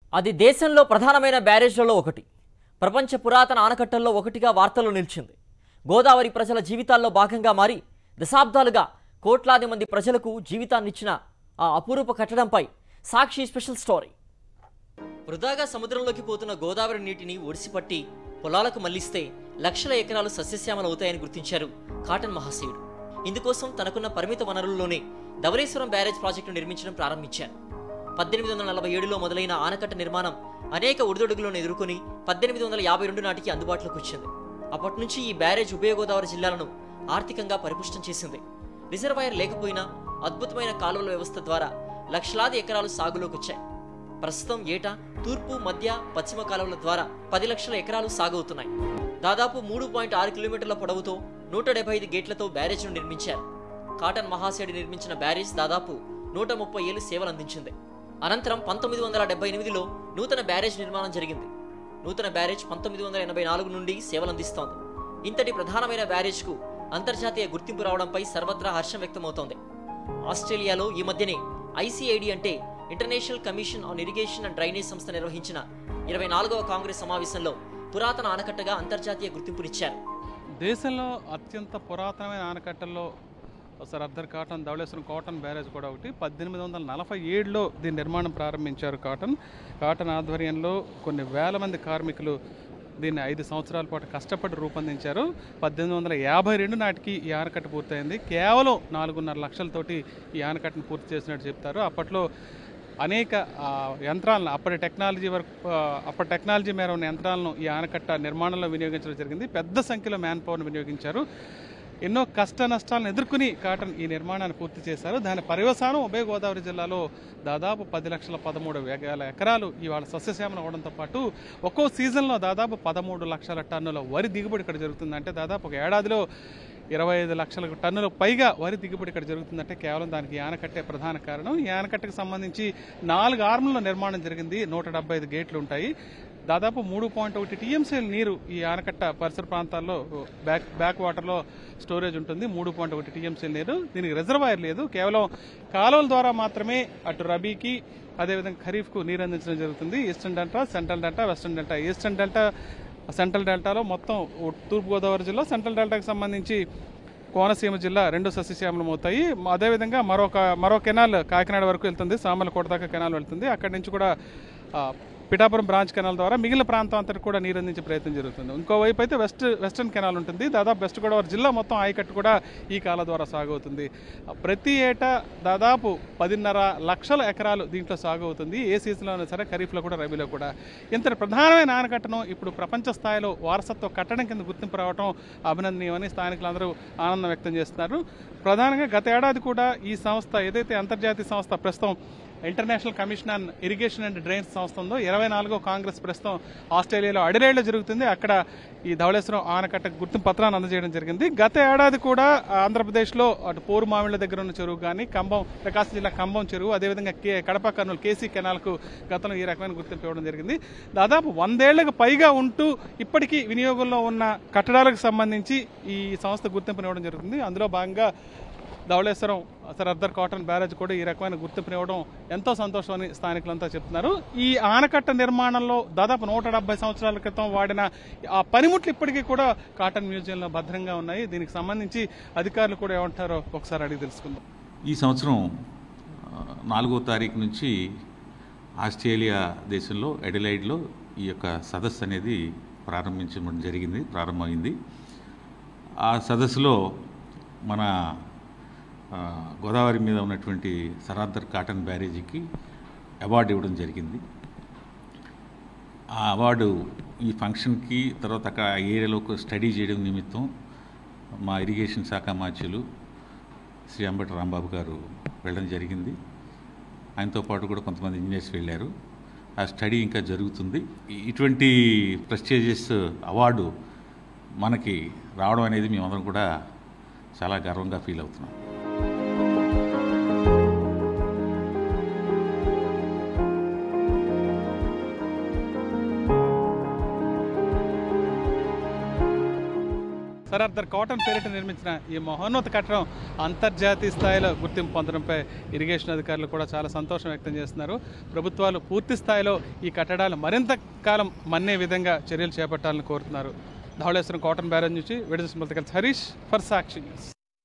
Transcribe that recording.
అది దేశంలో ప్రధానమైన బ్యారేజ్లలో ఒకటి. ప్రపంచ పురాతన ఆనకట్టల్లో ఒకటిగా వార్తల్లో నిలిచింది. గోదావరి ప్రజల జీవితాల్లో భాగంగా మారి దశాబ్దాలుగా కోట్లాది మంది ప్రజలకు జీవితాన్నిచ్చిన ఆ అపురూప కట్టడంపై సాక్షి స్పెషల్ స్టోరీ. వృధాగా సముద్రంలోకి పోతున్న గోదావరి నీటిని ఒడిసిపట్టి పొలాలకు మళ్లిస్తే లక్షల ఎకరాలు సస్యశ్యామలవుతాయని గుర్తించారు కాటన్ మహాశయుడు. ఇందుకోసం తనకున్న పరిమిత వనరుల్లోనే ధవళేశ్వరం బ్యారేజ్ ప్రాజెక్టు నిర్మించడం ప్రారంభించారు. 1847లో మొదలైన ఆనకట్ట నిర్మాణం అనేక ఒడిదొడుగులను ఎదుర్కొని 1852 నాటికి అందుబాటులోకి వచ్చింది. అప్పటి నుంచి ఈ బ్యారేజ్ ఉభయ గోదావరి జిల్లాలను ఆర్థికంగా పరిపుష్టం చేసింది. రిజర్వాయర్ లేకపోయినా అద్భుతమైన కాలువల వ్యవస్థ ద్వారా లక్షలాది ఎకరాలు సాగులోకి వచ్చాయి. ప్రస్తుతం ఏటా తూర్పు, మధ్య, పశ్చిమ కాలువల ద్వారా 10 లక్షల ఎకరాలు సాగవుతున్నాయి. దాదాపు 3.6 కిలోమీటర్ల పొడవుతో 175 గేట్లతో బ్యారేజ్ను నిర్మించారు. కాటన్ మహాశయుడు నిర్మించిన బ్యారేజ్ దాదాపు 130 ఏళ్లు సేవలు అందించింది. అనంతరం 1978లో నూతన బ్యారేజ్ నిర్మాణం జరిగింది. నూతన బ్యారేజ్ 1984 నుండి సేవలందిస్తోంది. ఇంతటి ప్రధానమైన బ్యారేజ్కు అంతర్జాతీయ గుర్తింపు రావడంపై సర్వత్రా హర్షం వ్యక్తమవుతోంది. ఆస్ట్రేలియాలో ఈ మధ్యనే ICID అంటే international commission on irrigation and drainage సంస్థ నిర్వహించిన 24వ కాంగ్రెస్ సమావేశంలో పురాతన ఆనకట్టగా అంతర్జాతీయ గుర్తింపునిచ్చారు. దేశంలో అత్యంత పురాతనమైన ఆనకట్టల్లో సరద్దర్ కాటన్ ధవళేశ్వరం కాటన్ బ్యారేజ్ కూడా ఒకటి. 1847లో దీని నిర్మాణం ప్రారంభించారు. కాటన్ ఆధ్వర్యంలో కొన్ని వేల మంది కార్మికులు దీన్ని 5 సంవత్సరాల పాటు కష్టపడి రూపొందించారు. 1852 నాటికి ఈ ఆనకట్ట పూర్తయింది. కేవలం 4.5 లక్షలతోటి ఈ ఆనకట్టను పూర్తి చేసినట్టు చెప్తారు. అప్పట్లో అనేక యంత్రాలను అప్పటి టెక్నాలజీ మేర ఉన్న యంత్రాలను ఈ ఆనకట్ట నిర్మాణంలో వినియోగించడం జరిగింది. పెద్ద సంఖ్యలో మ్యాన్ పవర్ను వినియోగించారు. ఎన్నో కష్ట నష్టాలను ఎదుర్కొని కాటన్ ఈ నిర్మాణాన్ని పూర్తి చేశారు. దాని పర్యవసానం ఉభయ గోదావరి జిల్లాలో దాదాపు 10,13,000 ఎకరాలు ఇవాళ సస్యశ్యామలం అవడంతో పాటు ఒక్కో సీజన్లో దాదాపు 13 లక్షల టన్నుల వరి దిగుబడి ఇక్కడ జరుగుతుంది. అంటే దాదాపు ఒక ఏడాదిలో 25 లక్షల టన్నుల పైగా వరి దిగుబడి ఇక్కడ జరుగుతుందంటే కేవలం దానికి ఈ ఆనకట్టే ప్రధాన కారణం. ఈ ఆనకట్టకు సంబంధించి 4 ఆర్ముల నిర్మాణం జరిగింది. 175 గేట్లు ఉంటాయి. దాదాపు 3.1 TMCల నీరు ఈ ఆనకట్ట పరిసర ప్రాంతాల్లో బ్యాక్ వాటర్లో స్టోరేజ్ ఉంటుంది. 3.1 TMCల నీరు. దీనికి రిజర్వాయర్ లేదు. కేవలం కాలువల ద్వారా మాత్రమే అటు రబీకి అదేవిధంగా ఖరీఫ్కు నీరు అందించడం జరుగుతుంది. Eastern delta, central delta, western delta. Eastern delta, central డెల్టాలో మొత్తం తూర్పుగోదావరి జిల్లా, సెంట్రల్ డెల్టాకు సంబంధించి కోనసీమ జిల్లా 2 సస్యశ్యామలం అవుతాయి. అదేవిధంగా మరో కెనాల్ కాకినాడ వరకు వెళ్తుంది. సామర్లకోట దాకా కెనాల్ వెళ్తుంది. అక్కడి నుంచి కూడా పిఠాపురం బ్రాంచ్ కెనాల్ ద్వారా మిగిలిన ప్రాంతం అంతటి కూడా నీరు అందించే ప్రయత్నం జరుగుతుంది. ఇంకోవైపు అయితే వెస్టర్న్ కెనాల్ ఉంటుంది. దాదాపు వెస్ట్ గోదావరి జిల్లా మొత్తం ఆయకట్టు కూడా ఈ కాల ద్వారా సాగవుతుంది. ప్రతి ఏటా దాదాపు 10.5 లక్షల ఎకరాలు దీంట్లో సాగు అవుతుంది. ఏ సీజన్లో అయినా సరే, ఖరీఫ్లో కూడా, రబీలో కూడా. ఇంతటి ప్రధానమైన ఆనకట్టను ఇప్పుడు ప్రపంచ స్థాయిలో వారసత్వ కట్టడం కింద గుర్తింపు రావడం అభినందనీయమని స్థానికులందరూ ఆనందం వ్యక్తం చేస్తున్నారు. ప్రధానంగా గత ఏడాది కూడా ఈ సంస్థ ఏదైతే అంతర్జాతీయ సంస్థ ప్రస్తుతం international commission on irrigation and drains సంస్థ ఉందో, 24వ కాంగ్రెస్ ప్రస్తుతం ఆస్ట్రేలియాలో అడిలైడ్లో జరుగుతుంది. అక్కడ ఈ ధవళేశ్వరం ఆనకట్ట గుర్తింపు పత్రాన్ని అందజేయడం జరిగింది. గత ఏడాది కూడా ఆంధ్రప్రదేశ్లో అటు పోరుమామిళ్ళ దగ్గర ఉన్న చెరువు కానీ, ప్రకాశం జిల్లా కంబం చెరువు, అదేవిధంగా కడప కర్నూలు కేసీ కెనాల్కు గతంలో ఈ రకమైన గుర్తింపు ఇవ్వడం జరిగింది. దాదాపు 100 ఏళ్లకు పైగా ఉంటూ ఇప్పటికీ వినియోగంలో ఉన్న కట్టడాలకు సంబంధించి ఈ సంస్థ గుర్తింపునివ్వడం జరుగుతుంది. అందులో భాగంగా ధవళేశ్వరం సరద్దర్ కాటన్ బ్యారేజ్ కూడా ఈ రకమైన గుర్తింపునివ్వడం ఎంతో సంతోషమని స్థానికులంతా చెప్తున్నారు. ఈ ఆనకట్ట నిర్మాణంలో దాదాపు 170 సంవత్సరాల క్రితం వాడిన ఆ పనిముట్లు ఇప్పటికీ కూడా కాటన్ మ్యూజియంలో భద్రంగా ఉన్నాయి. దీనికి సంబంధించి అధికారులు కూడా ఏమంటారో ఒకసారి అడిగి తెలుసుకుందాం. ఈ సంవత్సరం 4వ తారీఖు నుంచి ఆస్ట్రేలియా దేశంలో అడిలైడ్లో ఈ యొక్క సదస్సు అనేది ప్రారంభమైంది. ఆ సదస్సులో మన గోదావరి మీద ఉన్నటువంటి సరద్దర్ కాటన్ బ్యారేజీకి అవార్డు ఇవ్వడం జరిగింది. ఆ అవార్డు ఈ ఫంక్షన్కి తర్వాత అక్కడ ఏరియాలో స్టడీ చేయడం నిమిత్తం మా ఇరిగేషన్ శాఖ మాధ్యులు శ్రీ అంబటి రాంబాబు గారు వెళ్ళడం జరిగింది. ఆయనతో పాటు కూడా కొంతమంది ఇంజనీర్స్ వెళ్ళారు. ఆ స్టడీ ఇంకా జరుగుతుంది. ఇటువంటి ప్రెస్టీజియస్ అవార్డు మనకి రావడం అనేది మేమందరం కూడా చాలా గర్వంగా ఫీల్ అవుతున్నాం. సరార్దర్ కాటన్ పేరిట నిర్మించిన ఈ మహోన్నత కట్టడం అంతర్జాతీయ స్థాయిలో గుర్తింపు పొందడంపై ఇరిగేషన్ అధికారులు కూడా చాలా సంతోషం వ్యక్తం చేస్తున్నారు. ప్రభుత్వాలు పూర్తి స్థాయిలో ఈ కట్టడాలు మరింత కాలం మన్నే విధంగా చర్యలు చేపట్టాలని కోరుతున్నారు. ధవళేశ్వరం కాటన్ బ్యారేజ్ నుంచి విడుదల హరీష్ ఫర్ సాక్షి న్యూస్.